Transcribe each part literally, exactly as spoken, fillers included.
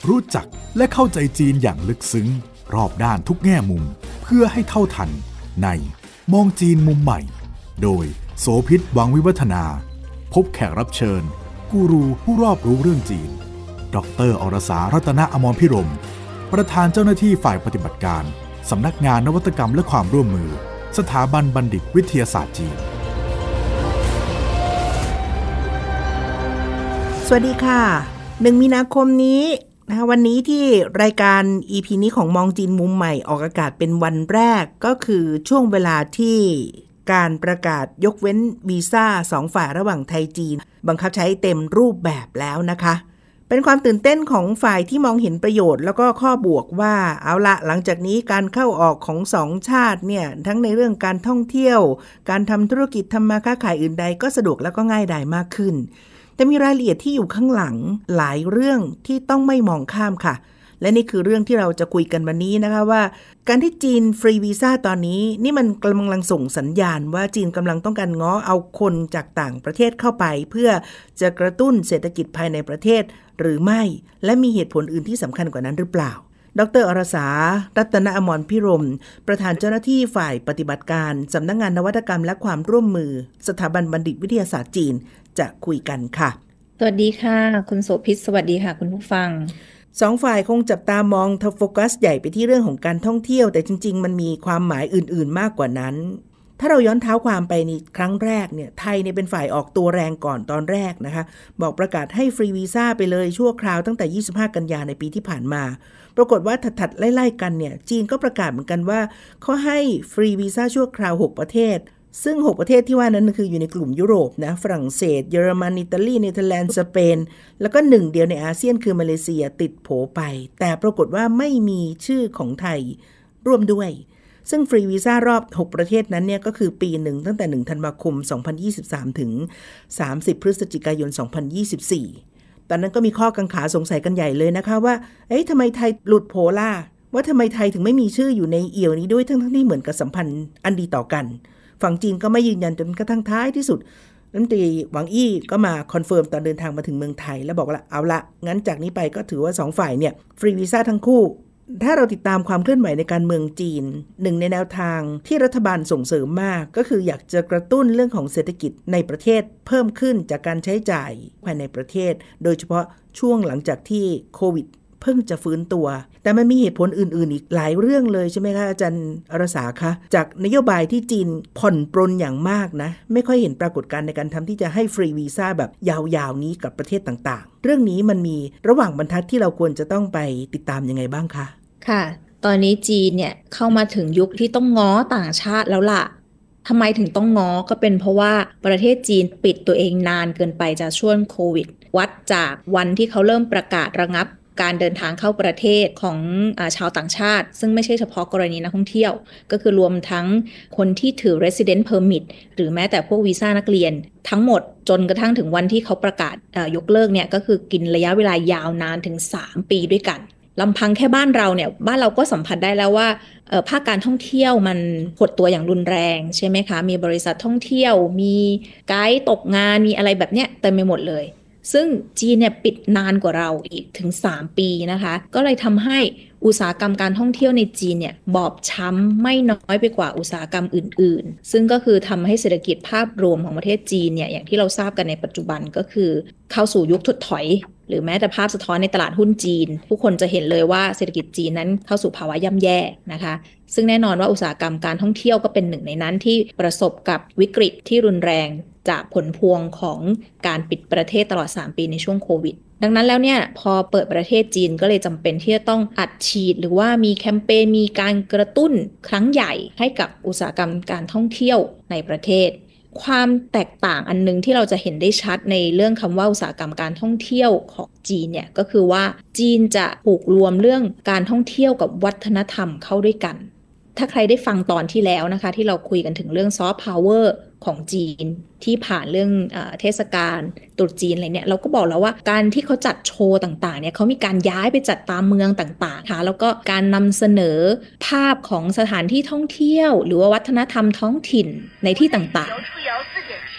รู้จักและเข้าใจจีนอย่างลึกซึ้งรอบด้านทุกแง่มุมเพื่อให้เท่าทันในมองจีนมุมใหม่โดยโสภิต วังวิวัฒนาพบแขกรับเชิญกูรูผู้รอบรู้เรื่องจีนดร.อรสารัตนอมรพิรมประธานเจ้าหน้าที่ฝ่ายปฏิบัติการสำนักงานนวัตกรรมและความร่วมมือสถาบันบัณฑิตวิทยาศาสตร์จีนสวัสดีค่ะหนึ่งมีนาคมนี้นะคะวันนี้ที่รายการ อี พี นี้ของมองจีนมุมใหม่ออกอากาศเป็นวันแรกก็คือช่วงเวลาที่การประกาศยกเว้นวีซ่าสองฝ่ายระหว่างไทยจีนบังคับใช้เต็มรูปแบบแล้วนะคะเป็นความตื่นเต้นของฝ่ายที่มองเห็นประโยชน์แล้วก็ข้อบวกว่าเอาละหลังจากนี้การเข้าออกของสองชาติเนี่ยทั้งในเรื่องการท่องเที่ยวการทำธุรกิจทำมาค้าขายอื่นใดก็สะดวกแล้วก็ง่ายดายมากขึ้นแต่มีรายละเอียดที่อยู่ข้างหลังหลายเรื่องที่ต้องไม่มองข้ามค่ะและนี่คือเรื่องที่เราจะคุยกันวันนี้นะคะว่าการที่จีนฟรีวีซ่าตอนนี้นี่มันกำลังส่งสัญญาณว่าจีนกำลังต้องการง้อเอาคนจากต่างประเทศเข้าไปเพื่อจะกระตุ้นเศรษฐกิจภายในประเทศหรือไม่และมีเหตุผลอื่นที่สำคัญกว่านั้นหรือเปล่าดร.อรสารัตนอมรพิรมประธานเจ้าหน้าที่ฝ่ายปฏิบัติการสำนักงานนวัตกรรมและความร่วมมือสถาบันบัณฑิตวิทยาศาสตร์จีนจะคุยกันค่ะสวัสดีค่ะคุณโสภิตสวัสดีค่ะคุณผู้ฟังสองฝ่ายคงจับตามองโฟกัสใหญ่ไปที่เรื่องของการท่องเที่ยวแต่จริงๆมันมีความหมายอื่นๆมากกว่านั้นถ้าเราย้อนเท้าความไปในครั้งแรกเนี่ยไทยเนี่ยเป็นฝ่ายออกตัวแรงก่อนตอนแรกนะคะบอกประกาศให้ฟรีวีซ่าไปเลยชั่วคราวตั้งแต่ยี่สิบห้ากันยายนในปีที่ผ่านมาปรากฏว่าถัดๆไล่ๆกันเนี่ยจีนก็ประกาศเหมือนกันว่าเขาให้ฟรีวีซ่าชั่วคราวหกประเทศซึ่งหกประเทศที่ว่านั้นคืออยู่ในกลุ่มยุโรปนะฝรั่งเศสเยอรมันอิตาลีเนเธอร์แลนด์สเปนแล้วก็หนึ่งเดียวในอาเซียนคือมาเลเซียติดโผไปแต่ปรากฏว่าไม่มีชื่อของไทยร่วมด้วยซึ่งฟรีวีซ่ารอบหกประเทศนั้นเนี่ยก็คือปีหนึ่งตั้งแต่หนึ่งธันวาคมสองพันยี่สิบสามถึงสามสิบพฤศจิกายนสองพันยี่สิบสี่ตอนนั้นก็มีข้อกังขาสงสัยกันใหญ่เลยนะคะว่าเอ๊ะทำไมไทยหลุดโผล่ะว่าทำไมไทยถึงไม่มีชื่ออยู่ในเอี่ยวนี้ด้วยทั้งๆที่เหมือนกับสัมพันธ์อันดีต่อกันฝั่งจีนก็ไม่ยืนยันจนกระทั่งท้ายที่สุดรัฐมนตรีหวังอี้ก็มาคอนเฟิร์มตอนเดินทางมาถึงเมืองไทยแล้วบอกว่าเอาละงั้นจากนี้ไปก็ถือว่าสองฝ่ายเนี่ยฟรีวีซ่าทั้งคู่ถ้าเราติดตามความเคลื่อนไหวในการเมืองจีนหนึ่งในแนวทางที่รัฐบาลส่งเสริมมากก็คืออยากจะกระตุ้นเรื่องของเศรษฐกิจในประเทศเพิ่มขึ้นจากการใช้จ่ายภายในประเทศโดยเฉพาะช่วงหลังจากที่โควิดเพิ่งจะฟื้นตัวแต่มันมีเหตุผลอื่นๆอีกหลายเรื่องเลยใช่ไหมคะอาจารย์อรสาคะจากนโยบายที่จีนผ่อนปรนอย่างมากนะไม่ค่อยเห็นปรากฏการณ์ในการทำที่จะให้ฟรีวีซ่าแบบยาวๆนี้กับประเทศต่างๆเรื่องนี้มันมีระหว่างบรรทัดที่เราควรจะต้องไปติดตามยังไงบ้างคะค่ะตอนนี้จีนเนี่ยเข้ามาถึงยุคที่ต้องง้อต่างชาติแล้วล่ะทำไมถึงต้องง้อก็เป็นเพราะว่าประเทศจีนปิดตัวเองนานเกินไปจากช่วงโควิดวัดจากวันที่เขาเริ่มประกาศระงับการเดินทางเข้าประเทศของอ่าชาวต่างชาติซึ่งไม่ใช่เฉพาะกรณีนักท่องเที่ยวก็คือรวมทั้งคนที่ถือ resident permit หรือแม้แต่พวกวีซ่านักเรียนทั้งหมดจนกระทั่งถึงวันที่เขาประกาศยกเลิกเนี่ยก็คือกินระยะเวลายาวนานถึงสามปีด้วยกันลำพังแค่บ้านเราเนี่ยบ้านเราก็สัมผัสได้แล้วว่าภาคการท่องเที่ยวมันหดตัวอย่างรุนแรงใช่ไหมคะมีบริษัทท่องเที่ยวมีไกด์ตกงานมีอะไรแบบเนี้ยเต็มไปหมดเลยซึ่งจีนเนี่ยปิดนานกว่าเราอีกถึงสามปีนะคะก็เลยทำให้อุตสาหกรรมการท่องเที่ยวในจีนเนี่ยบอบช้ำไม่น้อยไปกว่าอุตสาหกรรมอื่นๆซึ่งก็คือทำให้เศรษฐกิจภาพรวมของประเทศจีนเนี่ยอย่างที่เราทราบกันในปัจจุบันก็คือเข้าสู่ยุคถดถอยหรือแม้แต่ภาพสะท้อนในตลาดหุ้นจีนผู้คนจะเห็นเลยว่าเศรษฐกิจจีนนั้นเข้าสู่ภาวะย่ำแย่นะคะซึ่งแน่นอนว่าอุตสาหกรรมการท่องเที่ยวก็เป็นหนึ่งในนั้นที่ประสบกับวิกฤตที่รุนแรงจากผลพวงของการปิดประเทศตลอดสามปีในช่วงโควิดดังนั้นแล้วเนี่ยพอเปิดประเทศจีนก็เลยจำเป็นที่จะต้องอัดฉีดหรือว่ามีแคมเปญมีการกระตุ้นครั้งใหญ่ให้กับอุตสาหกรรมการท่องเที่ยวในประเทศความแตกต่างอันนึงที่เราจะเห็นได้ชัดในเรื่องคำว่าอุตสาหกรรมการท่องเที่ยวของจีนเนี่ยก็คือว่าจีนจะผูกรวมเรื่องการท่องเที่ยวกับวัฒนธรรมเข้าด้วยกันถ้าใครได้ฟังตอนที่แล้วนะคะที่เราคุยกันถึงเรื่องซอฟต์พาวเวอร์ของจีนที่ผ่านเรื่องเอ่อเทศกาลตรุษจีนอะไรเนี่ยเราก็บอกแล้วว่าการที่เขาจัดโชว์ต่างๆเนี่ยเขามีการย้ายไปจัดตามเมืองต่างๆค่ะแล้วก็การนำเสนอภาพของสถานที่ท่องเที่ยวหรือว่าวัฒนธรรมท้องถิ่นในที่ต่างๆ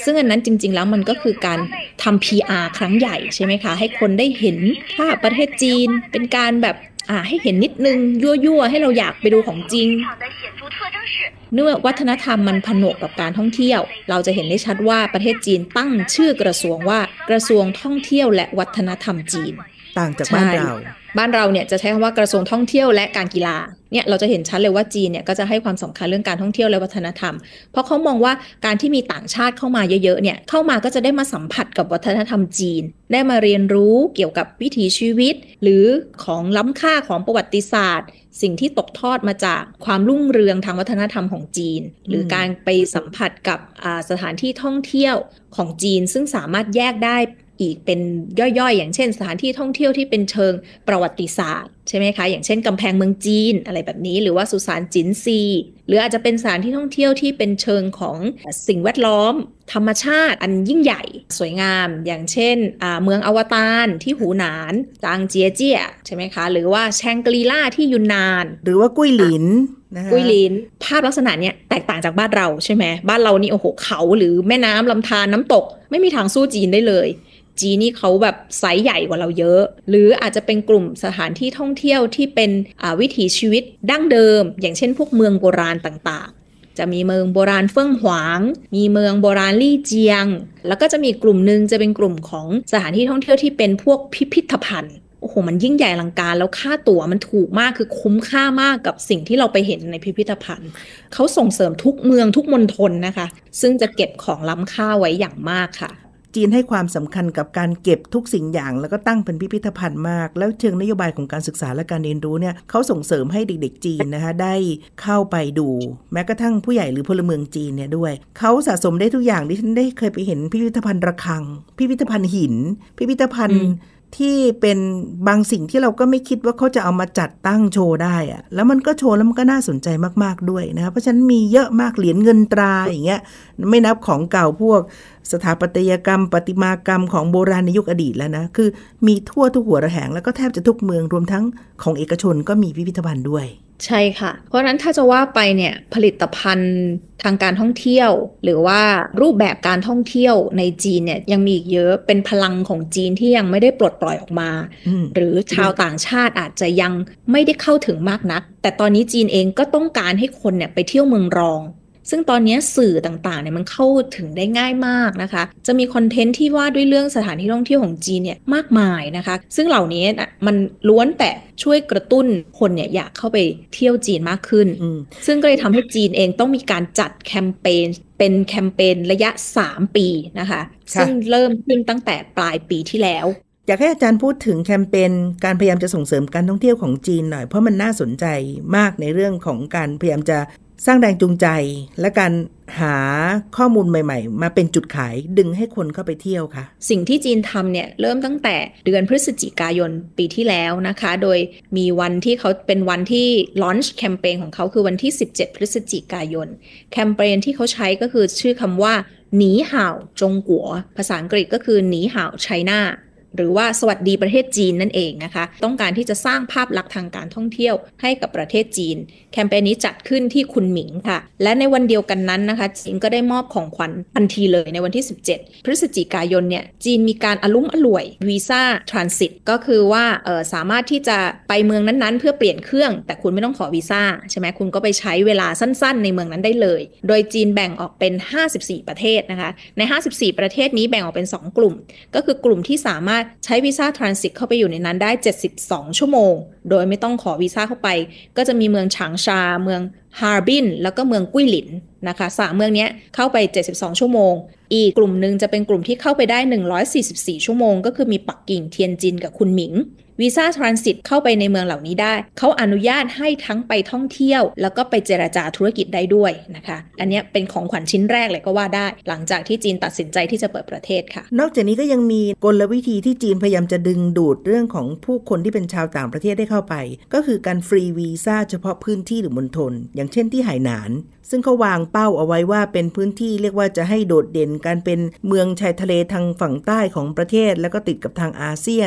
ซึ่งอันนั้นจริงๆแล้วมันก็คือการทำ พี อาร์ ครั้งใหญ่ใช่ไหมคะให้คนได้เห็นภาพประเทศจีนเป็นการแบบอ่าให้เห็นนิดนึงยั่วๆให้เราอยากไปดูของจริงเมื่อวัฒนธรรมมันผนวกกับการท่องเที่ยวเราจะเห็นได้ชัดว่าประเทศจีนตั้งชื่อกระทรวงว่ากระทรวงท่องเที่ยวและวัฒนธรรมจีนต่างจากบ้านเราบ้านเราเนี่ยจะใช้คำว่ากระทรวงท่องเที่ยวและการกีฬาเนี่ยเราจะเห็นชัดเลยว่าจีนเนี่ยก็จะให้ความสำคัญเรื่องการท่องเที่ยวและวัฒนธรรมเพราะเขามองว่าการที่มีต่างชาติเข้ามาเยอะๆเนี่ยเข้ามาก็จะได้มาสัมผัสกับวัฒนธรรมจีนได้มาเรียนรู้เกี่ยวกับวิถีชีวิตหรือของล้ำค่าของประวัติศาสตร์สิ่งที่ตกทอดมาจากความรุ่งเรืองทางวัฒนธรรมของจีนหรือการไปสัมผัสกับสถานที่ท่องเที่ยวของจีนซึ่งสามารถแยกได้อีกเป็นย่อยๆ อย่างเช่นสถานที่ท่องเที่ยวที่เป็นเชิงประวัติศาสตร์ใช่ไหมคะอย่างเช่นกำแพงเมืองจีนอะไรแบบนี้หรือว่าสุสานจินซีหรืออาจจะเป็นสถานที่ท่องเที่ยวที่เป็นเชิงของสิ่งแวดล้อมธรรมชาติอันยิ่งใหญ่สวยงามอย่างเช่นเมืองอวตารที่หูหนานจางเจียเจี้ยใช่ไหมคะหรือว่าแชงกรีล่าที่ยุนนานหรือว่ากุ้ยหลินกุ้ยลินภาพลักษณะเนี้ยแตกต่างจากบ้านเราใช่ไหมบ้านเรานี่โอ้โหเขาหรือแม่น้ำลำธารน้ำตกไม่มีทางสู้จีนได้เลยจีนนี่เขาแบบไซส์ใหญ่กว่าเราเยอะหรืออาจจะเป็นกลุ่มสถานที่ท่องเที่ยวที่เป็นวิถีชีวิตดั้งเดิมอย่างเช่นพวกเมืองโบราณต่างๆจะมีเมืองโบราณเฟิ่งหวางมีเมืองโบราณลี่เจียงแล้วก็จะมีกลุ่มนึงจะเป็นกลุ่มของสถานที่ท่องเที่ยวที่เป็นพวกพิพิธภัณฑ์โอ้โหมันยิ่งใหญ่อลังการแล้วค่าตั๋วมันถูกมากคือคุ้มค่ามากกับสิ่งที่เราไปเห็นในพิพิธภัณฑ์เขาส่งเสริมทุกเมืองทุกมณฑลนะคะซึ่งจะเก็บของล้ำค่าไว้อย่างมากค่ะจีนให้ความสำคัญกับการเก็บทุกสิ่งอย่างแล้วก็ตั้งเป็นพิพิธภัณฑ์มากแล้วเชิงนโยบายของการศึกษาและการเรียนรู้เนี่ยเขาส่งเสริมให้เด็กๆจีนนะคะได้เข้าไปดูแม้กระทั่งผู้ใหญ่หรือพลเมืองจีนเนี่ยด้วยเขาสะสมได้ทุกอย่างที่ฉันได้เคยไปเห็นพิพิธภัณฑ์ระฆังพิพิธภัณฑ์หินพิพิธภัณฑ์ที่เป็นบางสิ่งที่เราก็ไม่คิดว่าเขาจะเอามาจัดตั้งโชว์ได้อะแล้วมันก็โชว์แล้วมันก็น่าสนใจมากๆด้วยนะเพราะฉะนั้นมีเยอะมากเหรียญเงินตราอย่างเงี้ยไม่นับของเก่าพวกสถาปัตยกรรมประติมากรรมของโบราณในยุคอดีตแล้วนะคือมีทั่วทุกหัวระแหงแล้วก็แทบจะทุกเมืองรวมทั้งของเอกชนก็มีพิพิธภัณฑ์ด้วยใช่ค่ะเพราะนั้นถ้าจะว่าไปเนี่ยผลิตภัณฑ์ทางการท่องเที่ยวหรือว่ารูปแบบการท่องเที่ยวในจีนเนี่ยยังมีอีกเยอะเป็นพลังของจีนที่ยังไม่ได้ปลดปล่อยออกมาหรือชาวต่างชาติอาจจะยังไม่ได้เข้าถึงมากนักแต่ตอนนี้จีนเองก็ต้องการให้คนเนี่ยไปเที่ยวเมืองรองซึ่งตอนนี้สื่อต่างๆเนี่ยมันเข้าถึงได้ง่ายมากนะคะจะมีคอนเทนต์ที่ว่าด้วยเรื่องสถานที่ท่องเที่ยวของจีนเนี่ยมากมายนะคะซึ่งเหล่านี้มันล้วนแต่ช่วยกระตุ้นคนเนี่ยอยากเข้าไปเที่ยวจีนมากขึ้นซึ่งก็เลยทำให้จีนเองต้องมีการจัดแคมเปญเป็นแคมเปญระยะสามปีนะคะซึ่งเริ่มขึ้นตั้งแต่ปลายปีที่แล้วอยากให้อาจารย์พูดถึงแคมเปญการพยายามจะส่งเสริมการท่องเที่ยวของจีนหน่อยเพราะมันน่าสนใจมากในเรื่องของการพยายามจะสร้างแรงจูงใจและการหาข้อมูลใหม่ๆมาเป็นจุดขายดึงให้คนเข้าไปเที่ยวค่ะสิ่งที่จีนทำเนี่ยเริ่มตั้งแต่เดือนพฤศจิกายนปีที่แล้วนะคะโดยมีวันที่เขาเป็นวันที่ลอนช์แคมเปญของเขาคือวันที่สิบเจ็ดพฤศจิกายนแคมเปญที่เขาใช้ก็คือชื่อคำว่าหนีห่าวจงกัวภาษาอังกฤษก็คือหนีห่าวไชน่าหรือว่าสวัสดีประเทศจีนนั่นเองนะคะต้องการที่จะสร้างภาพลักษณ์ทางการท่องเที่ยวให้กับประเทศจีนแคมเปญนี้จัดขึ้นที่คุนหมิงค่ะและในวันเดียวกันนั้นนะคะจีนก็ได้มอบของขวัญทันทีเลยในวันที่สิบเจ็ดพฤศจิกายนเนี่ยจีนมีการอลุ้มอล่วยวีซ่าทรานสิตก็คือว่าเออสามารถที่จะไปเมืองนั้นๆเพื่อเปลี่ยนเครื่องแต่คุณไม่ต้องขอวีซ่าใช่ไหมคุณก็ไปใช้เวลาสั้นๆในเมืองนั้นได้เลยโดยจีนแบ่งออกเป็นห้าสิบสี่ประเทศนะคะในห้าสิบสี่ประเทศนี้แบ่งออกเป็นสองกลุ่มก็คือกลุ่มที่สามารถใช้วีซ่าทรานสิตเข้าไปอยู่ในนั้นได้เจ็ดสิบสองชั่วโมงโดยไม่ต้องขอวีซ่าเข้าไปก็จะมีเมืองฉางชาเมืองฮาร์บินแล้วก็เมืองกุ้ยหลินนะคะสามเมืองนี้เข้าไปเจ็ดสิบสองชั่วโมงอีกกลุ่มนึงจะเป็นกลุ่มที่เข้าไปได้หนึ่งร้อยสี่สิบสี่ชั่วโมงก็คือมีปักกิ่งเทียนจินกับคุนหมิงวีซ่าทรานสิตเข้าไปในเมืองเหล่านี้ได้เขาอนุญาตให้ทั้งไปท่องเที่ยวแล้วก็ไปเจรจาธุรกิจได้ด้วยนะคะอันนี้เป็นของขวัญชิ้นแรกเลยก็ว่าได้หลังจากที่จีนตัดสินใจที่จะเปิดประเทศค่ะนอกจากนี้ก็ยังมีกลวิธีที่จีนพยายามจะดึงดูดเรื่องของผู้คนที่เป็นชาวต่างประเทศได้เข้าไปก็คือการฟรีวีซ่าเฉพาะพื้นที่หรือมณฑลอย่างเช่นที่ไหหนานซึ่งเขาวางเป้าเอาไว้ว่าเป็นพื้นที่เรียกว่าจะให้โดดเด่นการเป็นเมืองชายทะเลทางฝั่งใต้ของประเทศแล้วก็ติดกับทางอาเซียน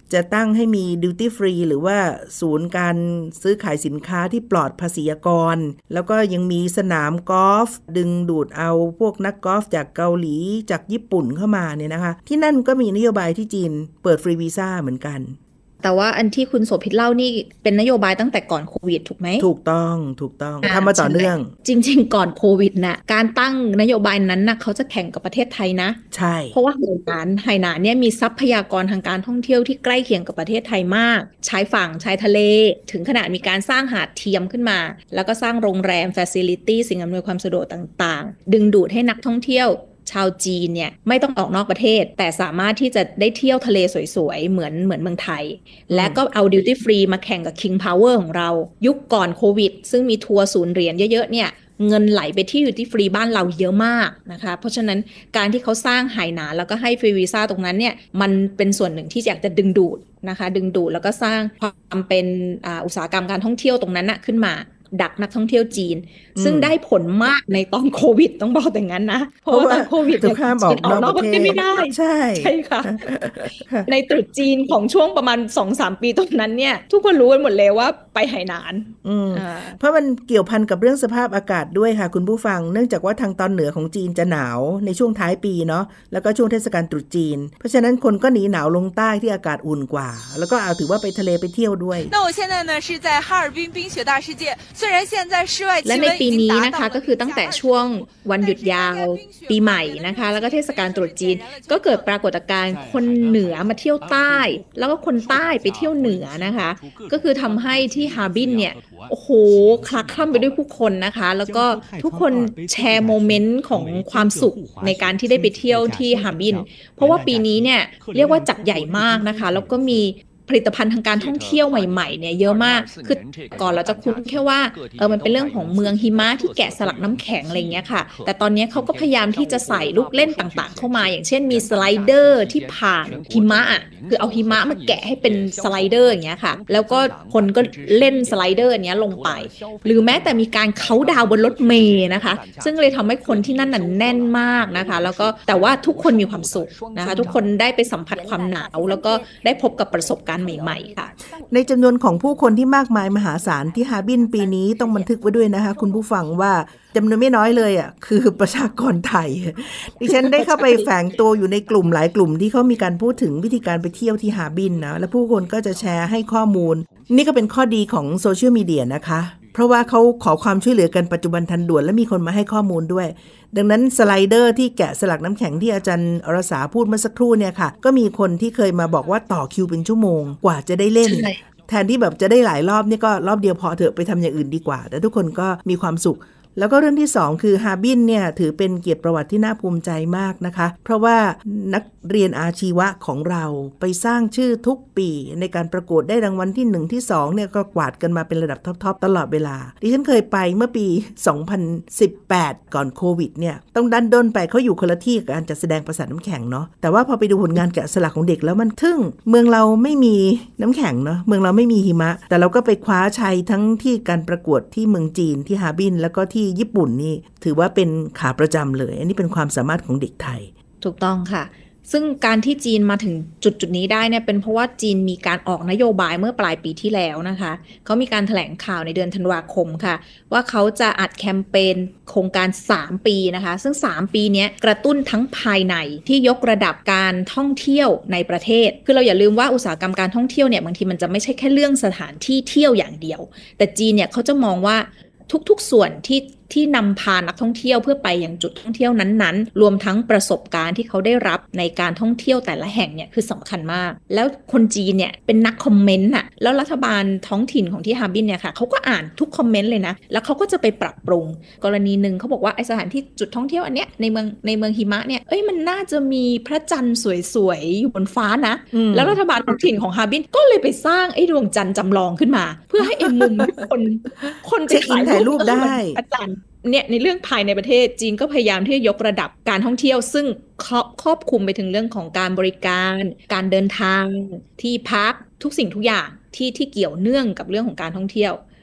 จะตั้งให้มีดิวตี้ฟรีหรือว่าศูนย์การซื้อขายสินค้าที่ปลอดภาษีอากรแล้วก็ยังมีสนามกอล์ฟดึงดูดเอาพวกนักกอล์ฟจากเกาหลีจากญี่ปุ่นเข้ามาเนี่ยนะคะที่นั่นก็มีนโยบายที่จีนเปิดฟรีวีซ่าเหมือนกันแต่ว่าอันที่คุณโสภิตเล่านี่เป็นนโยบายตั้งแต่ก่อนโควิดถูกไหมถูกต้องถูกต้องทำมาต่อเนื่องจริงๆก่อนโควิดน่ะการตั้งนโยบายนั้นน่ะเขาจะแข่งกับประเทศไทยนะใช่เพราะว่าไหหนานไหหนานเนี่ยมีทรัพยากรทางการท่องเที่ยวที่ใกล้เคียงกับประเทศไทยมากชายฝั่งชายทะเลถึงขนาดมีการสร้างหาดเทียมขึ้นมาแล้วก็สร้างโรงแรม facility สิ่งอำนวยความสะดวกต่างๆดึงดูดให้นักท่องเที่ยวชาวจีนเนี่ยไม่ต้องออกนอกประเทศแต่สามารถที่จะได้เที่ยวทะเลสวยๆเหมือนเหมือนเมืองไทยและก็เอาดิวตี้ฟรีมาแข่งกับ King Power ของเรายุคก่อนโควิดซึ่งมีทัวร์ศูนย์เหรียญเยอะๆเนี่ยเงินไหลไปที่ดิวตี้ฟรีบ้านเราเยอะมากนะคะเพราะฉะนั้นการที่เขาสร้างไหหนานแล้วก็ให้ฟรีวีซ่าตรงนั้นเนี่ยมันเป็นส่วนหนึ่งที่อยากจะดึงดูดนะคะดึงดูดแล้วก็สร้างความเป็นอ่าอุตสาหกรรมการท่องเที่ยวตรงนั้นนะขึ้นมาดักนักท่องเที่ยวจีนซึ่งได้ผลมากในตอนโควิดต้องบอกแต่งั้นนะเพราะว่าตอนโควิดเนี่ยจีนออกนอกประเทศไม่ได้ใช่ใช่ค่ะในตรุษจีนของช่วงประมาณ สองถึงสาม ปีตรงนั้นเนี่ยทุกคนรู้กันหมดเลยว่าไปไหหนานเพราะมันเกี่ยวพันกับเรื่องสภาพอากาศด้วยค่ะคุณผู้ฟังเนื่องจากว่าทางตอนเหนือของจีนจะหนาวในช่วงท้ายปีเนาะแล้วก็ช่วงเทศกาลตรุษจีนเพราะฉะนั้นคนก็หนีหนาวลงใต้ที่อากาศอุ่นกว่าแล้วก็เอาถือว่าไปทะเลไปเที่ยวด้วย那我现在呢是在哈尔滨冰雪大世界虽然现在และในปีนี้นะคะก็คือตั้งแต่ช่วงวันหยุดยาวปีใหม่นะคะแล้วก็เทศกาลตรุษจีนก็เกิดปรากฏการณ์คนเหนือมาเที่ยวใต้แล้วก็คนใต้ไปเที่ยวเหนือนะคะก็คือทำให้ที่ฮาร์บินเนี่ยโอ้โหคลักคล่ำไปด้วยผู้คนนะคะแล้วก็ทุกคนแชร์โมเมนต์ของความสุขในการที่ได้ไปเที่ยวที่ฮาร์บินเพราะว่าปีนี้เนี่ยเรียกว่าจัดใหญ่มากนะคะแล้วก็มีผลิตภัณฑ์ทางการท่องเที่ยวใหม่ๆเนี่ยเยอะมากคือก่อนเราจะคุ้นแค่ว่าเออมันเป็นเรื่องของเมืองหิมะที่แกะสลักน้ำแข็งอะไรเงี้ยค่ะแต่ตอนนี้เขาก็พยายามที่จะใส่ลูกเล่นต่างๆเข้ามาอย่างเช่นมีสไลเดอร์ที่ผ่านหิมะคือเอาหิมะมาแกะให้เป็นสไลเดอร์อย่างเงี้ยค่ะแล้วก็คนก็เล่นสไลเดอร์อันนี้ลงไปหรือแม้แต่มีการเค้าดาวบนรถเมล์นะคะซึ่งเลยทำให้คนที่นั่นน่ะแน่นมากนะคะแล้วก็แต่ว่าทุกคนมีความสุขนะคะทุกคนได้ไปสัมผัสความหนาวแล้วก็ได้พบกับประสบการณ์ใหม่ๆค่ะในจำนวนของผู้คนที่มากมายมหาศาลที่ฮาร์บินปีนี้ต้องบันทึกไว้ด้วยนะคะคุณผู้ฟังว่าจำนวนไม่น้อยเลยอ่ะคือประชากรไทยดิฉันได้เข้าไปแฝงตัวอยู่ในกลุ่มหลายกลุ่มที่เขามีการพูดถึงวิธีการไปเที่ยวที่ฮาร์บินนะและผู้คนก็จะแชร์ให้ข้อมูลนี่ก็เป็นข้อดีของโซเชียลมีเดียนะคะเพราะว่าเขาขอความช่วยเหลือกันปัจจุบันทันด่วนและมีคนมาให้ข้อมูลด้วยดังนั้นสไลเดอร์ที่แกะสลักน้ำแข็งที่อาจารย์อรสาพูดเมื่อสักครู่เนี่ยค่ะก็มีคนที่เคยมาบอกว่าต่อคิวเป็นชั่วโมงกว่าจะได้เล่นแทนที่แบบจะได้หลายรอบนี่ก็รอบเดียวพอเถอะไปทำอย่างอื่นดีกว่าแต่ทุกคนก็มีความสุขแล้วก็เรื่องที่สองคือฮาร์บินเนี่ยถือเป็นเกียรติประวัติที่น่าภูมิใจมากนะคะเพราะว่านักเรียนอาชีวะของเราไปสร้างชื่อทุกปีในการประกวดได้รางวัลที่หนึ่งที่สองเนี่ยก็กวาดกันมาเป็นระดับท็อปๆตลอดเวลาดิฉันเคยไปเมื่อปีสองพันสิบแปดก่อนโควิดเนี่ยต้องดันด้นไปเขาอยู่คนละที่กับการจัดแสดงประสาทน้ำแข็งเนาะแต่ว่าพอไปดูผลงานแกะสลักของเด็กแล้วมันทึ่งเมืองเราไม่มีน้ำแข็งเนาะเมืองเราไม่มีหิมะแต่เราก็ไปคว้าชัยทั้งที่การประกวดที่เมืองจีนที่ฮาร์บินแล้วก็ที่ญี่ปุ่นนี่ถือว่าเป็นขาประจำเลยอันนี้เป็นความสามารถของเด็กไทยถูกต้องค่ะซึ่งการที่จีนมาถึงจุดจุดนี้ได้เนี่ยเป็นเพราะว่าจีนมีการออกนโยบายเมื่อปลายปีที่แล้วนะคะเขามีการแถลงข่าวในเดือนธันวาคมค่ะว่าเขาจะอัดแคมเปญโครงการสามปีนะคะซึ่งสามปีนี้กระตุ้นทั้งภายในที่ยกระดับการท่องเที่ยวในประเทศคือเราอย่าลืมว่าอุตสาหกรรมการท่องเที่ยวเนี่ยบางทีมันจะไม่ใช่แค่เรื่องสถานที่เที่ยวอย่างเดียวแต่จีนเนี่ยเขาจะมองว่าทุกๆส่วนที่ที่นำพานักท่องเที่ยวเพื่อไปยังจุดท่องเที่ยวนั้นๆรวมทั้งประสบการณ์ที่เขาได้รับในการท่องเที่ยวแต่ละแห่งเนี่ยคือสำคัญมากแล้วคนจีนเนี่ยเป็นนักคอมเมนต์น่ะแล้วรัฐบาลท้องถิ่นของที่ฮาร์บินเนี่ยค่ะเขาก็อ่านทุกคอมเมนต์เลยนะแล้วเขาก็จะไปปรับปรุงกรณีนึงเขาบอกว่าไอสถานที่จุดท่องเที่ยวอันเนี้ยในเมืองในเมืองหิมะเนี่ยเอ้ยมันน่าจะมีพระจันทร์สวยๆอยู่บนฟ้านะแล้วรัฐบาลท้องถิ่นของฮาร์บินก็เลยไปสร้างไอ้ดวงจันทร์จำลองขึ้นมาเพื่อให้ไอ้มุมคนคนไปถ่ายรูปได้พระจันทร์เนี่ยในเรื่องภายในประเทศจีนก็พยายามที่จะยกระดับการท่องเที่ยวซึ่งครอบคลุมไปถึงเรื่องของการบริการการเดินทางที่พักทุกสิ่งทุกอย่างที่ที่เกี่ยวเนื่องกับเรื่องของการท่องเที่ยว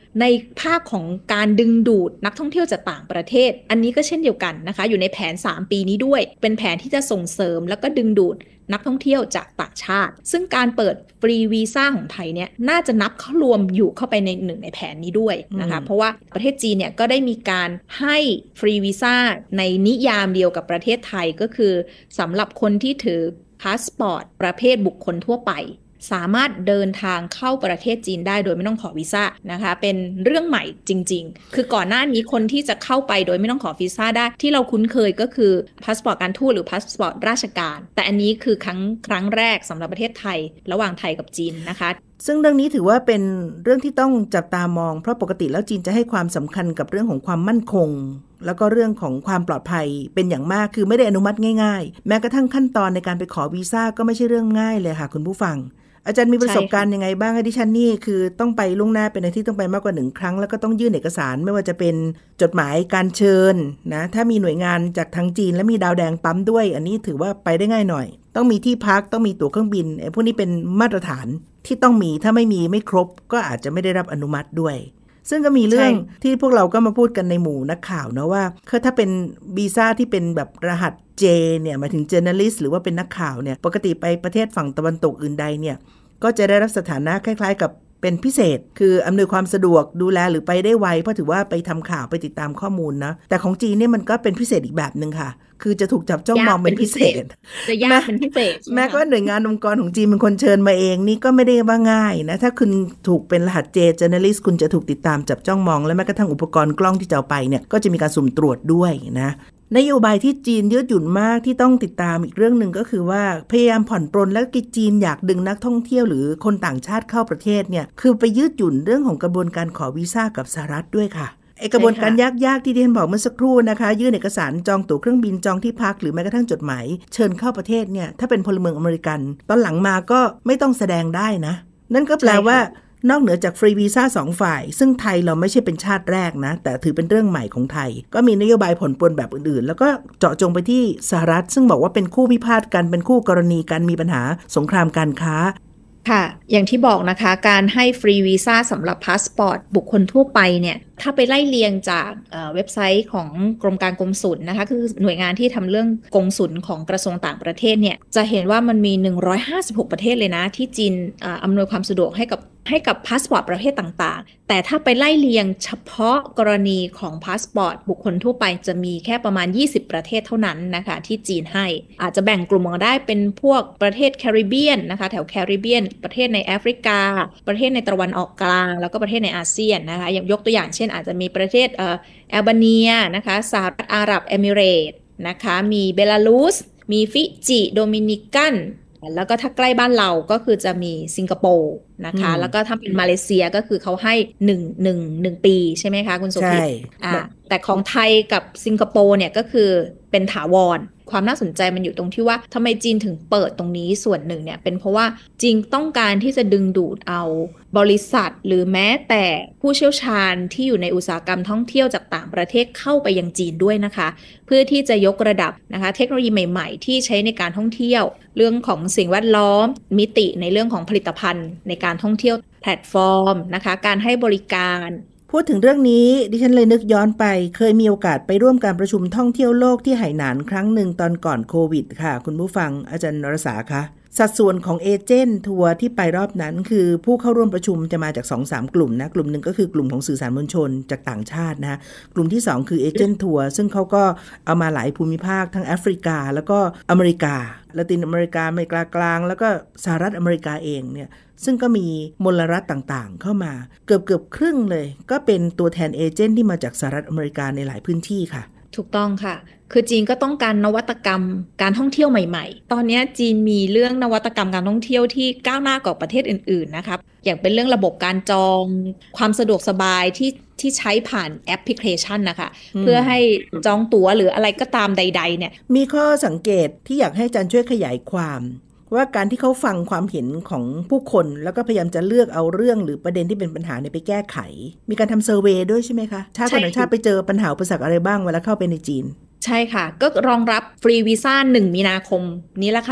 ในภาคของการดึงดูดนักท่องเที่ยวจากต่างประเทศอันนี้ก็เช่นเดียวกันนะคะอยู่ในแผนสามปีนี้ด้วยเป็นแผนที่จะส่งเสริมแล้วก็ดึงดูดนักท่องเที่ยวจากต่างชาติซึ่งการเปิดฟรีวีซ่าของไทยเนี่ยน่าจะนับเข้ารวมอยู่เข้าไปในหนึ่งในแผนนี้ด้วยนะคะเพราะว่าประเทศจีนเนี่ยก็ได้มีการให้ฟรีวีซ่าในนิยามเดียวกับประเทศไทยก็คือสำหรับคนที่ถือพาสปอร์ตประเภทบุคคลทั่วไปสามารถเดินทางเข้าประเทศจีนได้โดยไม่ต้องขอวีซ่านะคะเป็นเรื่องใหม่จริงๆคือก่อนหน้านี้คนที่จะเข้าไปโดยไม่ต้องขอวีซ่าได้ที่เราคุ้นเคยก็คือพาสปอร์ตการทูตหรือพาสปอร์ตราชการแต่อันนี้คือครั้งครั้งแรกสำหรับประเทศไทยระหว่างไทยกับจีนนะคะซึ่งเรื่องนี้ถือว่าเป็นเรื่องที่ต้องจับตามองเพราะปกติแล้วจีนจะให้ความสำคัญกับเรื่องของความมั่นคงแล้วก็เรื่องของความปลอดภัยเป็นอย่างมากคือไม่ได้อนุมัติง่ายๆแม้กระทั่งขั้นตอนในการไปขอวีซ่าก็ไม่ใช่เรื่องง่ายเลยค่ะคุณผู้ฟังอาจารย์มีประสบการณ์ยังไงบ้างดิฉันนี่คือต้องไปล่วงหน้าเป็นอาทิตย์ต้องไปมากกว่าหนึ่งครั้งแล้วก็ต้องยื่นเอกสารไม่ว่าจะเป็นจดหมายการเชิญนะถ้ามีหน่วยงานจากทางจีนและมีดาวแดงปั๊มด้วยอันนี้ถือว่าไปได้ง่ายหน่อยต้องมีที่พักต้องมีตั๋วเครื่องบินไอ้พวกนี้เป็นมาตรฐานที่ต้องมีถ้าไม่มีไม่ครบก็อาจจะไม่ได้รับอนุมัติด้วยซึ่งก็มีเรื่องที่พวกเราก็มาพูดกันในหมู่นักข่าวนะว่าคือถ้าเป็นวีซ่าที่เป็นแบบรหัส J เนี่ยหมายถึง journalist หรือว่าเป็นนักข่าวเนี่ยปกติไปประเทศฝั่งตะวันตกอื่นใดเนี่ยก็จะได้รับสถานะคล้ายๆกับเป็นพิเศษคืออำนวยความสะดวกดูแลหรือไปได้ไวเพราะถือว่าไปทำข่าวไปติดตามข้อมูลนะแต่ของจีนเนี่ยมันก็เป็นพิเศษอีกแบบนึงค่ะคือจะถูกจับจ้องมองเป็นพิเศษจะยากเป็นพิเศษแม้ก็หน่วยงานองค์กรของจีนเป็นคนเชิญมาเองนี่ก็ไม่ได้ว่าง่ายนะถ้าคุณถูกเป็นรหัส J journalist คุณจะถูกติดตามจับจ้องมองและแม้กระทั่งอุปกรณ์กล้องที่จะเอาไปเนี่ยก็จะมีการสุ่มตรวจด้วยนะนโยบายที่จีนยืดหยุ่นมากที่ต้องติดตามอีกเรื่องหนึ่งก็คือว่าพยายามผ่อนปรนและจีนอยากดึงนักท่องเที่ยวหรือคนต่างชาติเข้าประเทศเนี่ยคือไปยืดหยุ่นเรื่องของกระบวนการขอวีซ่ากับสหรัฐด้วยค่ะไอกระบวนการยากๆที่ดิฉันบอกเมื่อสักครู่นะคะยื่นเอกสารจองตั๋วเครื่องบินจองที่พักหรือแม้กระทั่งจดหมายเชิญเข้าประเทศเนี่ยถ้าเป็นพลเมืองอเมริกันตอนหลังมาก็ไม่ต้องแสดงได้นะนั่นก็แปลว่านอกเหนือจากฟรีวีซ่าสองฝ่ายซึ่งไทยเราไม่ใช่เป็นชาติแรกนะแต่ถือเป็นเรื่องใหม่ของไทยก็มีนโยบายผ่อนปรนแบบอื่นๆแล้วก็เจาะจงไปที่สหรัฐซึ่งบอกว่าเป็นคู่พิพาทกันเป็นคู่กรณีกันมีปัญหาสงครามการค้าค่ะอย่างที่บอกนะคะการให้ฟรีวีซ่าสำหรับพาสปอร์ตบุคคลทั่วไปเนี่ยถ้าไปไล่เรียงจากเอ่อเว็บไซต์ของกรมการกงสุลนะคะคือหน่วยงานที่ทำเรื่องกงสุลของกระทรวงต่างประเทศเนี่ยจะเห็นว่ามันมีหนึ่งร้อยห้าสิบหกประเทศเลยนะที่จีนอ่าอำนวยความสะดวกให้กับให้กับพาสปอร์ตประเภทต่างๆแต่ถ้าไปไล่เรียงเฉพาะกรณีของพาสปอร์ตบุคคลทั่วไปจะมีแค่ประมาณยี่สิบประเทศเท่านั้นนะคะที่จีนให้อาจจะแบ่งกลุ่มออกได้เป็นพวกประเทศแคริบเบียนนะคะแถวแคริบเบียนประเทศในแอฟริกาประเทศในตะวันออกกลางแล้วก็ประเทศในอาเซียนนะคะอย่างยกตัวอย่างเช่นอาจจะมีประเทศเอ่อแอลเบเนียนะคะสหรัฐอาหรับเอมิเรตส์นะคะมีเบลารุสมีฟิจิโดมินิกันแล้วก็ถ้าใกล้บ้านเราก็คือจะมีสิงคโปร์นะคะแล้วก็ถ้าเป็นมาเลเซียก็คือเขาให้หนึ่ง หนึ่ง หนึ่งปีใช่ไหมคะคุณโสภิตอ่าแต่ของไทยกับสิงคโปร์เนี่ยก็คือเป็นถาวรความน่าสนใจมันอยู่ตรงที่ว่าทำไมจีนถึงเปิดตรงนี้ส่วนหนึ่งเนี่ยเป็นเพราะว่าจีนต้องการที่จะดึงดูดเอาบริษัทหรือแม้แต่ผู้เชี่ยวชาญที่อยู่ในอุตสาหกรรมท่องเที่ยวจากต่างประเทศเข้าไปยังจีนด้วยนะคะเพื่อที่จะยกระดับนะคะเทคโนโลยีใหม่ๆที่ใช้ในการท่องเที่ยวเรื่องของสิ่งแวดล้อมมิติในเรื่องของผลิตภัณฑ์ในการท่องเที่ยวแพลตฟอร์มนะคะการให้บริการพูดถึงเรื่องนี้ดิฉันเลยนึกย้อนไปเคยมีโอกาสไปร่วมการประชุมท่องเที่ยวโลกที่ไหหนานครั้งหนึ่งตอนก่อนโควิดค่ะคุณผู้ฟังอาจารย์นรสาคะสัดส่วนของเอเจนต์ทัวร์ที่ไปรอบนั้นคือผู้เข้าร่วมประชุมจะมาจาก สองถึงสาม กลุ่มนะกลุ่มหนึ่งก็คือกลุ่มของสื่อสารมวลชนจากต่างชาตินะกลุ่มที่สองคือเอเจนต์ทัวร์ซึ่งเขาก็เอามาหลายภูมิภาคทั้งแอฟริกาแล้วก็อเมริกาละตินอเมริกาอเมริกากลางแล้วก็สหรัฐอเมริกาเองเนี่ยซึ่งก็มีมลรัฐต่างๆเข้ามาเกือบเกือบครึ่งเลยก็เป็นตัวแทนเอเจนต์ที่มาจากสหรัฐอเมริกาในหลายพื้นที่ค่ะถูกต้องค่ะคือจีนก็ต้องการนวัตกรรมการท่องเที่ยวใหม่ๆตอนนี้จีนมีเรื่องนวัตกรรมการท่องเที่ยวที่ก้าวหน้ากว่าประเทศอื่นๆนะครับอย่างเป็นเรื่องระบบการจองความสะดวกสบายที่ที่ใช้ผ่านแอปพลิเคชันนะคะเพื่อให้จองตั๋วหรืออะไรก็ตามใดๆเนี่ยมีข้อสังเกตที่อยากให้อาจารย์ช่วยขยายความว่าการที่เขาฟังความเห็นของผู้คนแล้วก็พยายามจะเลือกเอาเรื่องหรือประเด็นที่เป็นปัญหาเนี่ยไปแก้ไขมีการทำเซอร์เวย์ด้วยใช่ไหมคะชาติต่างชาติไปเจอปัญหาอุปสรรคอะไรบ้างเวลาเข้าไปในจีนใช่ค่ะก็รองรับฟรีวีซ่าหนึ่งมีนาคมนี้แหละค่ะ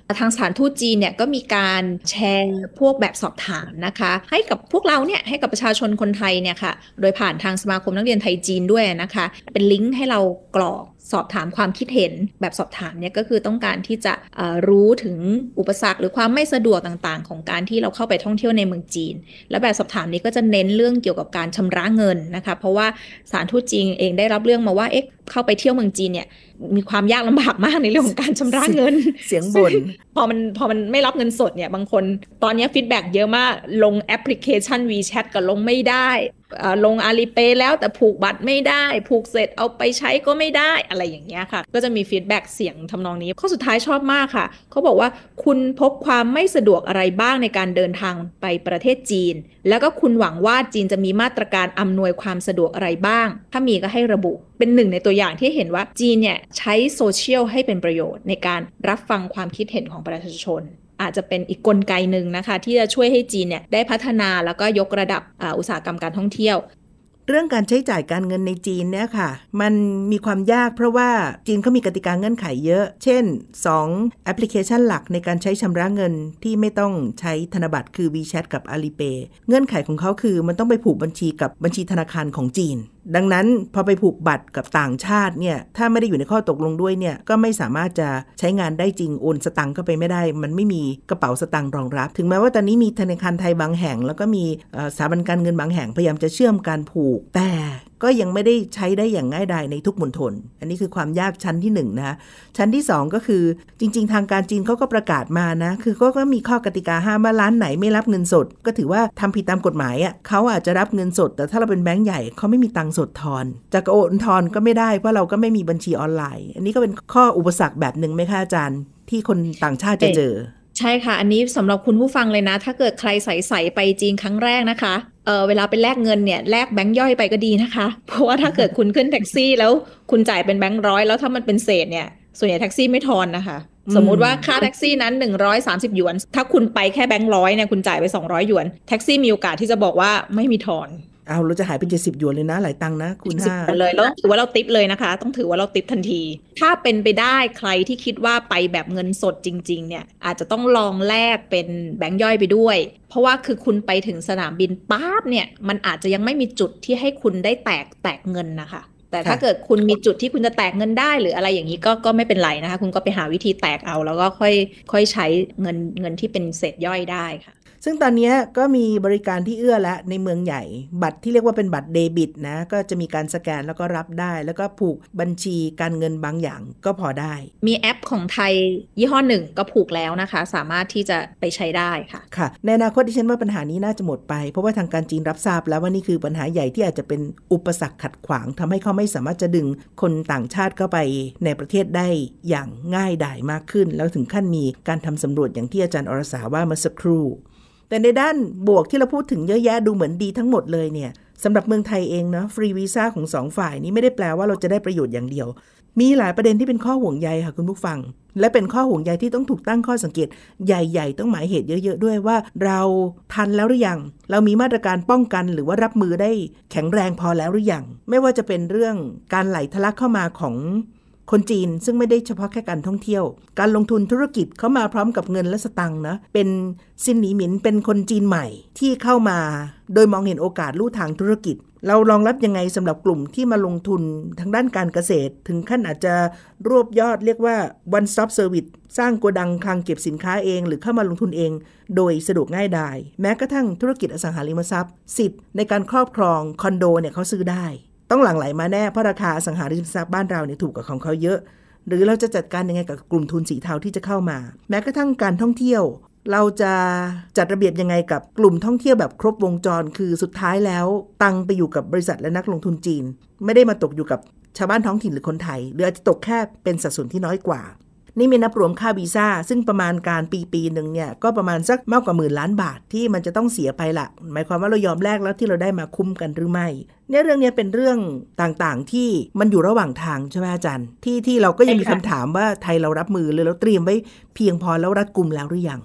ทางสถานทูตจีนเนี่ยก็มีการแชร์พวกแบบสอบถามนะคะให้กับพวกเราเนี่ยให้กับประชาชนคนไทยเนี่ยค่ะโดยผ่านทางสมาคมนักเรียนไทยจีนด้วยนะคะเป็นลิงก์ให้เรากรอกสอบถามความคิดเห็นแบบสอบถามเนี่ยก็คือต้องการที่จะรู้ถึงอุปสรรคหรือความไม่สะดวกต่างๆของการที่เราเข้าไปท่องเที่ยวในเมืองจีนและแบบสอบถามนี้ก็จะเน้นเรื่องเกี่ยวกับการชำระเงินนะคะเพราะว่าสถานทูตจีนเองได้รับเรื่องมาว่าเอ๊ะเข้าไปเที่ยวเมืองจีนเนี่ยมีความยากลำบากมากในเรื่องของการชำระเงินเสียงบ่นพอมันพอมันไม่รับเงินสดเนี่ยบางคนตอนนี้ฟีดแบ็กเยอะมากลงแอปพลิเคชัน WeChat ก็ลงไม่ได้ลง Alipay แล้วแต่ผูกบัตรไม่ได้ผูกเสร็จเอาไปใช้ก็ไม่ได้อะไรอย่างเงี้ยค่ะก็จะมีฟีดแบ็กเสียงทำนองนี้ข้อสุดท้ายชอบมากค่ะเขาบอกว่าคุณพบความไม่สะดวกอะไรบ้างในการเดินทางไปประเทศจีนแล้วก็คุณหวังว่าจีนจะมีมาตรการอำนวยความสะดวกอะไรบ้างถ้ามีก็ให้ระบุเป็นหนึ่งในตัวอย่างที่เห็นว่าจีนเนี่ยใช้โซเชียลให้เป็นประโยชน์ในการรับฟังความคิดเห็นของประชาชนอาจจะเป็นอีกกลไกหนึ่งนะคะที่จะช่วยให้จีนเนี่ยได้พัฒนาแล้วก็ยกระดับอุตสาหกรรมการท่องเที่ยวเรื่องการใช้จ่ายการเงินในจีนเนี่ยค่ะมันมีความยากเพราะว่าจีนเขามีกติกาเงื่อนไขเยอะเช่นสองแอปพลิเคชันหลักในการใช้ชำระเงินที่ไม่ต้องใช้ธนบัตรคือ WeChat กับ Alipay เงื่อนไขของเขาคือมันต้องไปผูกบัญชีกับบัญชีธนาคารของจีนดังนั้นพอไปผูกบัตรกับต่างชาติเนี่ยถ้าไม่ได้อยู่ในข้อตกลงด้วยเนี่ยก็ไม่สามารถจะใช้งานได้จริงโอนสตังค์เข้าไปไม่ได้มันไม่มีกระเป๋าสตังค์รองรับถึงแม้ว่าตอนนี้มีธนาคารไทยบางแห่งแล้วก็มีสถาบันการเงินบางแห่งพยายามจะเชื่อมการผูกแต่ก็ยังไม่ได้ใช้ได้อย่างง่ายดายในทุกมณฑลอันนี้คือความยากชั้นที่หนึ่งนะชั้นที่สองก็คือจริงๆทางการจีนเขาก็ประกาศมานะคือเขาก็มีข้อกติกาห้ามว่าร้านไหนไม่รับเงินสดก็ถือว่าทำผิดตามกฎหมายอ่ะเขาอาจจะรับเงินสดแต่ถ้าเราเป็นแบงก์ใหญ่เขาไม่มีตังค์สดทอนจะโอนทอนก็ไม่ได้เพราะเราก็ไม่มีบัญชีออนไลน์อันนี้ก็เป็นข้ออุปสรรคแบบหนึ่งไหมคะอาจารย์ที่คนต่างชาติจะเจอใช่ค่ะอันนี้สำหรับคุณผู้ฟังเลยนะถ้าเกิดใครใส่ๆไปจีนครั้งแรกนะคะเออเวลาไปแลกเงินเนี่ยแลกแบงค์ย่อยไปก็ดีนะคะเพราะว่าถ้าเกิดคุณขึ้นแท็กซี่แล้วคุณจ่ายเป็นแบงค์ร้อยแล้วถ้ามันเป็นเศษเนี่ยส่วนใหญ่แท็กซี่ไม่ทอนนะคะสมมุติว่าค่าแท็กซี่นั้นหนึ่งร้อยสามสิบหยวนถ้าคุณไปแค่แบงค์ร้อยเนี่ยคุณจ่ายไปสองร้อยหยวนแท็กซี่มีโอกาสที่จะบอกว่าไม่มีทอนเอาเราจะหายเป็นเจ็ดสิบหยวนเลยนะหลายตังค์นะคุณห้าเลยแล้วถือว่าเราติปเลยนะคะต้องถือว่าเราติปทันทีถ้าเป็นไปได้ใครที่คิดว่าไปแบบเงินสดจริงๆเนี่ยอาจจะต้องลองแลกเป็นแบงค์ย่อยไปด้วยเพราะว่าคือคุณไปถึงสนามบินปั๊บเนี่ยมันอาจจะยังไม่มีจุดที่ให้คุณได้แตกแตกเงินนะคะแต่ถ้าเกิดคุณมีจุดที่คุณจะแตกเงินได้หรืออะไรอย่างนี้ก็ก็ไม่เป็นไรนะคะคุณก็ไปหาวิธีแตกเอาแล้วก็ค่อยค่อยใช้เงินเงินที่เป็นเศษย่อยได้ค่ะซึ่งตอนนี้ก็มีบริการที่เอื้อและในเมืองใหญ่บัตรที่เรียกว่าเป็นบัตรเดบิตนะก็จะมีการสแกนแล้วก็รับได้แล้วก็ผูกบัญชีการเงินบางอย่างก็พอได้มีแอปของไทยยี่ห้อหนึ่งก็ผูกแล้วนะคะสามารถที่จะไปใช้ได้ค่ะค่ะในอนาคตดิฉันว่าปัญหานี้น่าจะหมดไปเพราะว่าทางการจีนรับทราบแล้วว่านี่คือปัญหาใหญ่ที่อาจจะเป็นอุปสรรคขัดขวางทำให้เขาไม่สามารถจะดึงคนต่างชาติเข้าไปในประเทศได้อย่างง่ายดายมากขึ้นแล้วถึงขั้นมีการทำสำรวจอย่างที่อาจารย์อรสาว่าเมื่อสักครู่แต่ในด้านบวกที่เราพูดถึงเยอะแยะดูเหมือนดีทั้งหมดเลยเนี่ยสำหรับเมืองไทยเองเนาะฟรีวีซ่าของสองฝ่ายนี้ไม่ได้แปลว่าเราจะได้ประโยชน์อย่างเดียวมีหลายประเด็นที่เป็นข้อห่วงใยค่ะคุณผู้ฟังและเป็นข้อห่วงใยที่ต้องถูกตั้งข้อสังเกตใหญ่ๆต้องหมายเหตุเยอะๆด้วยว่าเราทันแล้วหรือยังเรามีมาตรการป้องกันหรือว่ารับมือได้แข็งแรงพอแล้วหรือยังไม่ว่าจะเป็นเรื่องการไหลทะลักเข้ามาของคนจีนซึ่งไม่ได้เฉพาะแค่การท่องเที่ยวการลงทุนธุรกิจเข้ามาพร้อมกับเงินและสตังค์นะเป็นซินหนีหมินเป็นคนจีนใหม่ที่เข้ามาโดยมองเห็นโอกาสลู่ทางธุรกิจเรารองรับยังไงสำหรับกลุ่มที่มาลงทุนทางด้านการเกษตรถึงขั้นอาจจะรวบยอดเรียกว่า one stop service สร้างโกดังคลังเก็บสินค้าเองหรือเข้ามาลงทุนเองโดยสะดวกง่ายดายแม้กระทั่งธุรกิจอสังหาริมทรัพย์สิทธิ์ในการครอบครองคอนโดเนี่ยเขาซื้อได้ต้องหลั่งไหลมาแน่เพราะราคาอสังหาริมทรัพย์บ้านเราเนี่ยถูกกว่าของเขาเยอะหรือเราจะจัดการยังไงกับกลุ่มทุนสีเทาที่จะเข้ามาแม้กระทั่งการท่องเที่ยวเราจะจัดระเบียบยังไงกับกลุ่มท่องเที่ยวแบบครบวงจรคือสุดท้ายแล้วตังไปอยู่กับบริษัทและนักลงทุนจีนไม่ได้มาตกอยู่กับชาวบ้านท้องถิ่นหรือคนไทยหรืออาจจะตกแค่เป็นสัดส่วนที่น้อยกว่านี่ไม่นับรวมค่าวีซ่าซึ่งประมาณการปีปีหนึ่งเนี่ยก็ประมาณสักมากกว่าหมื่นล้านบาทที่มันจะต้องเสียไปละหมายความว่าเรายอมแลกแล้วที่เราได้มาคุ้มกันหรือไม่เนี่ยเรื่องนี้เป็นเรื่องต่างๆที่มันอยู่ระหว่างทางใช่ไหมอาจารย์ที่ที่เราก็ยังมีคำถามว่าไทยเรารับมือหรือเราเตรียมไว้เพียงพอแล้วรัดกุมแล้วหรือยัง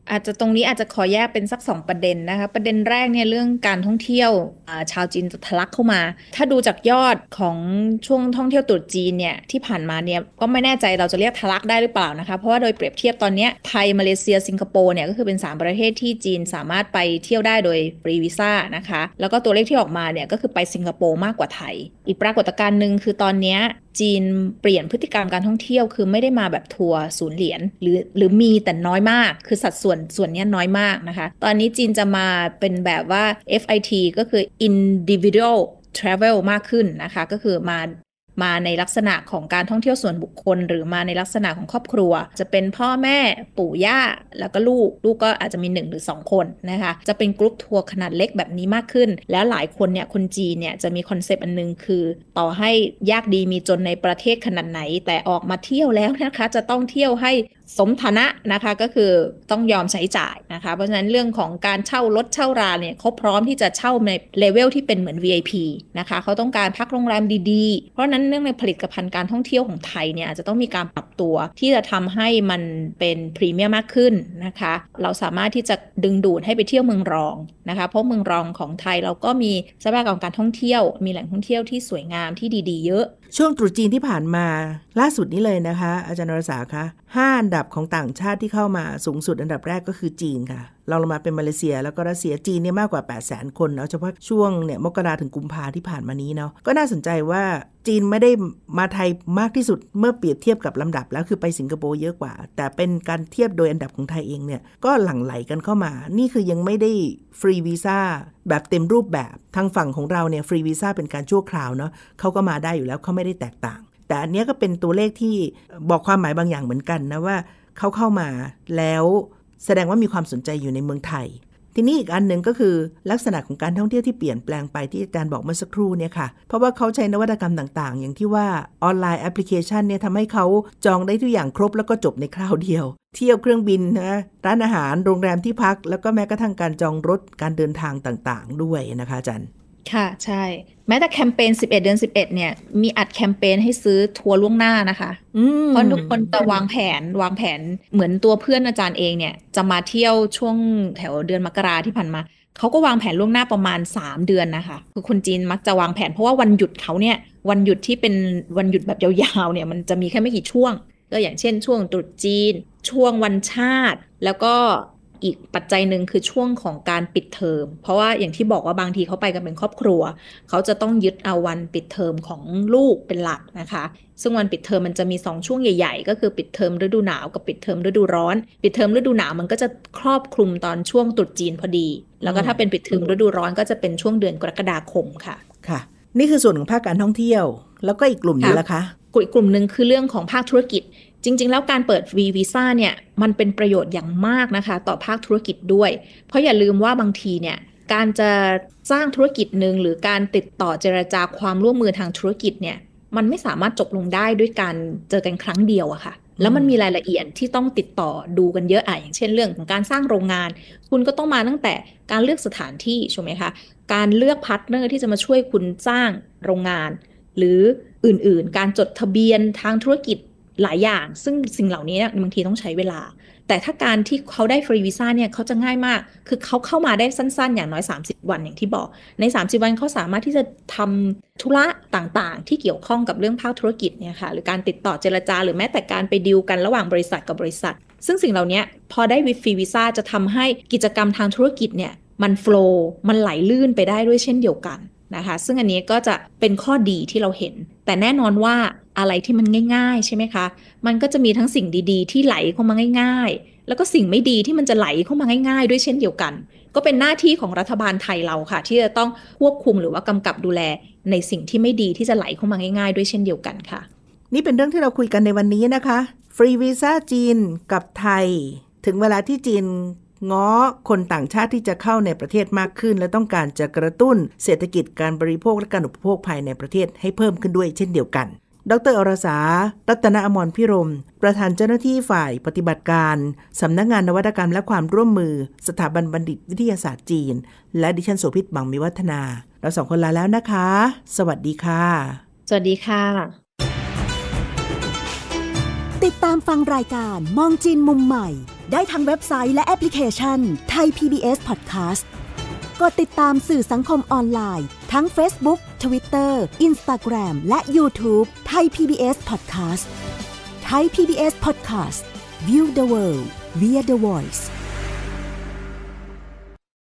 อาจจะตรงนี้อาจจะขอแยกเป็นสักสองประเด็นนะคะประเด็นแรกเนี่ยเรื่องการท่องเที่ยวชาวจีนจะทะลักเข้ามาถ้าดูจากยอดของช่วงท่องเที่ยวตรุษจีนเนี่ยที่ผ่านมาเนี่ยก็ไม่แน่ใจเราจะเรียกทะลักได้หรือเปล่านะคะเพราะว่าโดยเปรียบเทียบตอนนี้ไทยมาเลเซียสิงคโปร์เนี่ยก็คือเป็นสามประเทศที่จีนสามารถไปเที่ยวได้โดยฟรีวีซ่านะคะแล้วก็ตัวเลขที่ออกมาเนี่ยก็คือไปสิงคโปร์มากกว่าไทยอีกปรากฏการณ์นึงคือตอนนี้จีนเปลี่ยนพฤติกรรมการท่องเที่ยวคือไม่ได้มาแบบทัวร์ศูนย์เหรียญหรือหรือมีแต่น้อยมากคือสัดส่วนส่วนนี้น้อยมากนะคะตอนนี้จีนจะมาเป็นแบบว่า เอฟ ไอ ที ก็คือ individual travel มากขึ้นนะคะก็คือมามาในลักษณะของการท่องเที่ยวส่วนบุคคลหรือมาในลักษณะของครอบครัวจะเป็นพ่อแม่ปู่ย่าแล้วก็ลูกลูกก็อาจจะมีหนึ่งหรือสองคนนะคะจะเป็นกรุ๊ปทัวร์ขนาดเล็กแบบนี้มากขึ้นแล้วหลายคนเนี่ยคนจีนเนี่ยจะมีคอนเซปต์อันนึงคือต่อให้ยากดีมีจนในประเทศขนาดไหนแต่ออกมาเที่ยวแล้วนะคะจะต้องเที่ยวให้สมฐานะนะคะก็คือต้องยอมใช้จ่ายนะคะเพราะฉะนั้นเรื่องของการเช่ารถเช่าราเนี่ยเขาพร้อมที่จะเช่าในเลเวลที่เป็นเหมือน วี ไอ พี นะคะเขาต้องการพักโรงแรมดีๆเพราะนั้นเรื่องในผลิตภัณฑ์การท่องเที่ยวของไทยเนี่ยอาจจะต้องมีการปรับตัวที่จะทำให้มันเป็นพรีเมียมมากขึ้นนะคะเราสามารถที่จะดึงดูดให้ไปเที่ยวเมืองรองนะคะเพราะเมืองรองของไทยเราก็มีทรัพยากรการท่องเที่ยวมีแหล่งท่องเที่ยวที่สวยงามที่ดีๆเยอะช่วงตรุษจีนที่ผ่านมาล่าสุดนี้เลยนะคะอาจารย์นรสาคะห้าอันดับของต่างชาติที่เข้ามาสูงสุดอันดับแรกก็คือจีนค่ะเราลงมาเป็นมาเลเซียแล้วก็รัสเซียจีนเนี่ยมากกว่า แปดแสน คนเนาะเฉพาะช่วงเนี่ยมกราถึงกุมภาที่ผ่านมานี้เนาะก็น่าสนใจว่าจีนไม่ได้มาไทยมากที่สุดเมื่อเปรียบเทียบกับลำดับแล้วคือไปสิงคโปร์เยอะกว่าแต่เป็นการเทียบโดยอันดับของไทยเองเนี่ยก็หลั่งไหลกันเข้ามานี่คือยังไม่ได้ฟรีวีซ่าแบบเต็มรูปแบบทางฝั่งของเราเนี่ยฟรีวีซ่าเป็นการชั่วคราวเนาะเขาก็มาได้อยู่แล้วเขาไม่ได้แตกต่างแต่อันนี้ก็เป็นตัวเลขที่บอกความหมายบางอย่างเหมือนกันนะว่าเขาเข้ามาแล้วแสดงว่ามีความสนใจอยู่ในเมืองไทยทีนี้อีกอันหนึ่งก็คือลักษณะของการท่องเที่ยวที่เปลี่ยนแปลงไปที่อาจารย์บอกเมื่อสักครู่เนี่ยค่ะเพราะว่าเขาใช้นวัตกรรมต่างๆอย่างที่ว่าออนไลน์แอปพลิเคชันเนี่ยทำให้เขาจองได้ทุกอย่างครบแล้วก็จบในคราวเดียวเที่ยวเครื่องบินนะร้านอาหารโรงแรมที่พักแล้วก็แม้กระทั่งการจองรถการเดินทางต่างๆด้วยนะคะอาจารย์ค่ะใช่แม้แต่แคมเปญสิบเอ็ดเดือนสิบเอ็ดเนี่ยมีอัดแคมเปญให้ซื้อทัวร์ล่วงหน้านะคะเพราะทุกคนจะวางแผนวางแผนเหมือนตัวเพื่อนอาจารย์เองเนี่ยจะมาเที่ยวช่วงแถวเดือนมกราที่ผ่านมาเขาก็วางแผนล่วงหน้าประมาณสามเดือนนะคะคือคนจีนมักจะวางแผนเพราะว่าวันหยุดเขาเนี่ยวันหยุดที่เป็นวันหยุดแบบยาวๆเนี่ยมันจะมีแค่ไม่กี่ช่วงก็อย่างเช่นช่วงตรุษจีนช่วงวันชาติแล้วก็อีกปัจจัยหนึ่งคือช่วงของการปิดเทอมเพราะว่าอย่างที่บอกว่าบางทีเขาไปกันเป็นครอบครัวเขาจะต้องยึดเอาวันปิดเทอมของลูกเป็นหลักนะคะซึ่งวันปิดเทอมมันจะมีสองช่วงใหญ่ๆก็คือปิดเทอมฤดูหนาวกับปิดเทอมฤดูร้อนปิดเทอมฤดูหนาวมันก็จะครอบคลุมตอนช่วงตรุษจีนพอดีแล้วก็ถ้าเป็นปิดเทอมฤดูร้อนก็จะเป็นช่วงเดือนกรกฎาคมค่ะค่ะนี่คือส่วนของภาคการท่องเที่ยวแล้วก็อีกกลุ่มนึงล่ะคะอีกกลุ่มนึงคือเรื่องของภาคธุรกิจจริงๆแล้วการเปิดฟรีวีซ่าเนี่ยมันเป็นประโยชน์อย่างมากนะคะต่อภาคธุรกิจด้วยเพราะอย่าลืมว่าบางทีเนี่ยการจะสร้างธุรกิจนึงหรือการติดต่อเจรจาความร่วมมือทางธุรกิจเนี่ยมันไม่สามารถจบลงได้ด้วยการเจอกันครั้งเดียวอะค่ะแล้วมันมีรายละเอียดที่ต้องติดต่อดูกันเยอะอ่ะอย่างเช่นเรื่องของการสร้างโรงงานคุณก็ต้องมาตั้งแต่การเลือกสถานที่ใช่ไหมคะการเลือกพาร์ทเนอร์ที่จะมาช่วยคุณสร้างโรงงานหรืออื่นๆการจดทะเบียนทางธุรกิจหลายอย่างซึ่งสิ่งเหล่านี้บางทีต้องใช้เวลาแต่ถ้าการที่เขาได้ฟรีวีซ่าเนี่ยเขาจะง่ายมากคือเขาเข้ามาได้สั้นๆอย่างน้อยสามสิบวันอย่างที่บอกในสามสิบวันเขาสามารถที่จะทำธุระต่างๆที่เกี่ยวข้องกับเรื่องภาคธุรกิจเนี่ยค่ะหรือการติดต่อเจรจาหรือแม้แต่การไปดีลกันระหว่างบริษัทกับบริษัทซึ่งสิ่งเหล่านี้พอได้ฟรีวีซ่าจะทำให้กิจกรรมทางธุรกิจเนี่ยมันโฟลว์มันไหลลื่นไปได้ด้วยเช่นเดียวกันนะคะซึ่งอันนี้ก็จะเป็นข้อดีที่เราเห็นแต่แน่นอนว่าอะไรที่มันง่ายๆใช่ไหมคะมันก็จะมีทั้งสิ่งดีๆที่ไหลเข้ามาง่ายๆแล้วก็สิ่งไม่ดีที่มันจะไหลเข้ามาง่ายๆด้วยเช่นเดียวกันก็เป็นหน้าที่ของรัฐบาลไทยเราค่ะที่จะต้องควบคุมหรือว่ากำกับดูแลในสิ่งที่ไม่ดีที่จะไหลเข้ามาง่ายๆด้วยเช่นเดียวกันค่ะนี่เป็นเรื่องที่เราคุยกันในวันนี้นะคะฟรีวีซ่าจีนกับไทยถึงเวลาที่จีนง้อคนต่างชาติที่จะเข้าในประเทศมากขึ้นและต้องการจะกระตุ้นเศรษฐกิจการบริโภคและการอุปโภคภายในประเทศให้เพิ่มขึ้นด้วยเช่นเดียวกันดร.อรสารัตนอมรพิรมประธานเจ้าหน้าที่ฝ่ายปฏิบัติการสำนักงานนวัตกรรมและความร่วมมือสถาบันบัณฑิตวิทยาศาสตร์จีนและดิฉันโสภิต บังมีวัฒนาเราสองคนลาแล้วนะคะสวัสดีค่ะสวัสดีค่ะติติดตามฟังรายการมองจีนมุมใหม่ได้ทางเว็บไซต์และแอปพลิเคชัน Thai พี บี เอส Podcast กดติดตามสื่อสังคมออนไลน์ทั้ง Facebook, Twitter, Instagram และ YouTube Thai พี บี เอส Podcast Thai พี บี เอส Podcast View the world via the voice